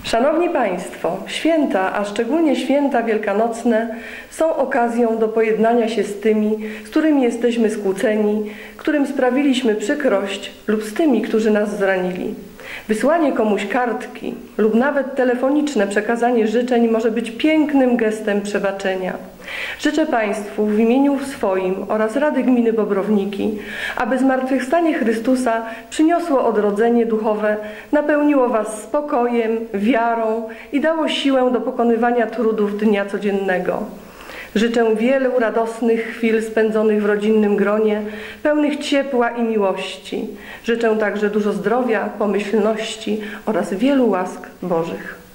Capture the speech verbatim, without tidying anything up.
Szanowni Państwo, święta, a szczególnie święta wielkanocne, są okazją do pojednania się z tymi, z którymi jesteśmy skłóceni, którym sprawiliśmy przykrość lub z tymi, którzy nas zranili. Wysłanie komuś kartki lub nawet telefoniczne przekazanie życzeń może być pięknym gestem przebaczenia. Życzę Państwu w imieniu swoim oraz Rady Gminy Bobrowniki, aby zmartwychwstanie Chrystusa przyniosło odrodzenie duchowe, napełniło Was spokojem, wiarą i dało siłę do pokonywania trudów dnia codziennego. Życzę wielu radosnych chwil spędzonych w rodzinnym gronie, pełnych ciepła i miłości. Życzę także dużo zdrowia, pomyślności oraz wielu łask Bożych.